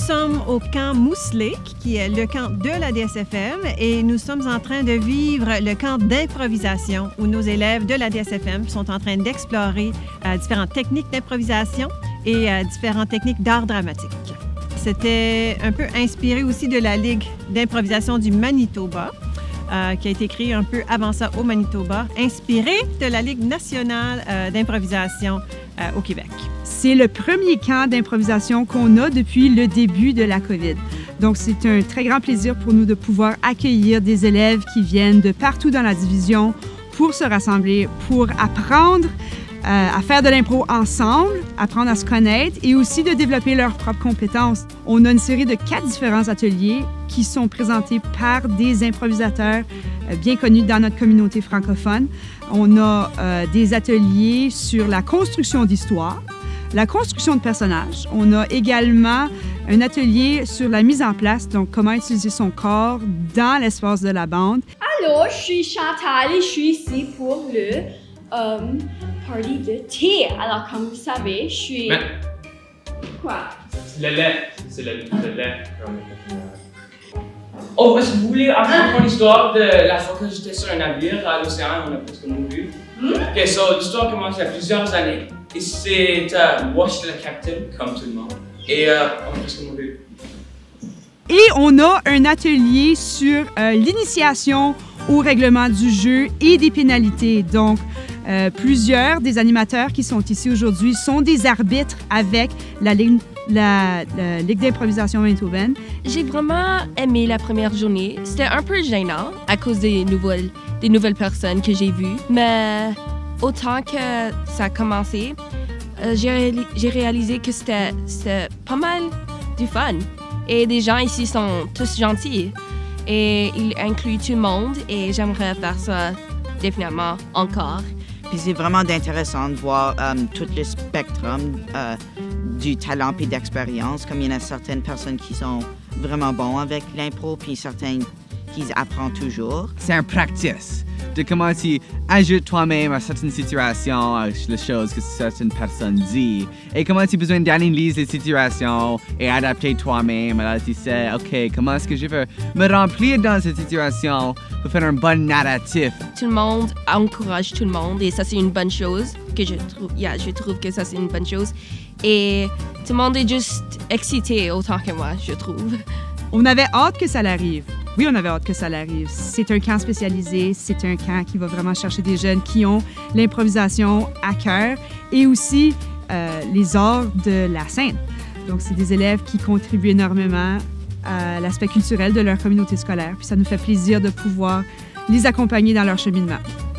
sommes au camp Moose Lake, qui est le camp de la DSFM, et nous sommes en train de vivre le camp d'improvisation où nos élèves de la DSFM sont en train d'explorer différentes techniques d'improvisation et différentes techniques d'art dramatique. C'était un peu inspiré aussi de la Ligue d'improvisation du Manitoba, qui a été créée un peu avant ça au Manitoba, inspiré de la Ligue nationale d'improvisation au Québec. C'est le premier camp d'improvisation qu'on a depuis le début de la COVID. Donc, c'est un très grand plaisir pour nous de pouvoir accueillir des élèves qui viennent de partout dans la division pour se rassembler, pour apprendre à faire de l'impro ensemble, apprendre à se connaître et aussi de développer leurs propres compétences. On a une série de 4 différents ateliers qui sont présentés par des improvisateurs bien connus dans notre communauté francophone. On a des ateliers sur la construction d'histoires, la construction de personnages. On a également un atelier sur la mise en place, donc comment utiliser son corps dans l'espace de la bande. Allô, je suis Chantal et je suis ici pour le party de thé. Alors, comme vous savez, je suis... Mais... Quoi? Le lait. C'est le lait. Oh, est-ce que vous voulez apprendre l'histoire de la fois que j'étais sur un navire à l'océan et on a presque mouru? Ok, so l'histoire commence il y a plusieurs années. Et c'est moi, j'étais le capitaine, comme tout le monde. Et on a presque mouru. Et on a un atelier sur l'initiation au règlement du jeu et des pénalités. Donc, plusieurs des animateurs qui sont ici aujourd'hui sont des arbitres avec la Ligue d'improvisation manitobaine. J'ai vraiment aimé la première journée. C'était un peu gênant à cause des nouvelles personnes que j'ai vues. Mais autant que ça a commencé, j'ai réalisé que c'était pas mal du fun. Et les gens ici sont tous gentils. Et ils incluent tout le monde et j'aimerais faire ça définitivement encore. Puis c'est vraiment intéressant de voir tout le spectre du talent et d'expérience. Comme il y en a certaines personnes qui sont vraiment bons avec l'impro, puis certaines qui apprennent toujours. C'est un practice de comment tu ajoutes toi-même à certaines situations, à les choses que certaines personnes disent, et comment tu as besoin d'analyser les situations et adapter toi-même. Alors tu sais, OK, comment est-ce que je vais me remplir dans cette situation pour faire un bon narratif? Tout le monde encourage tout le monde et ça c'est une bonne chose que je trouve que ça c'est une bonne chose. Et tout le monde est juste excité autant que moi, je trouve. On avait hâte que ça l'arrive. Oui, on avait hâte que ça l'arrive. C'est un camp spécialisé, c'est un camp qui va vraiment chercher des jeunes qui ont l'improvisation à cœur et aussi les arts de la scène. Donc, c'est des élèves qui contribuent énormément à l'aspect culturel de leur communauté scolaire. Puis ça nous fait plaisir de pouvoir les accompagner dans leur cheminement.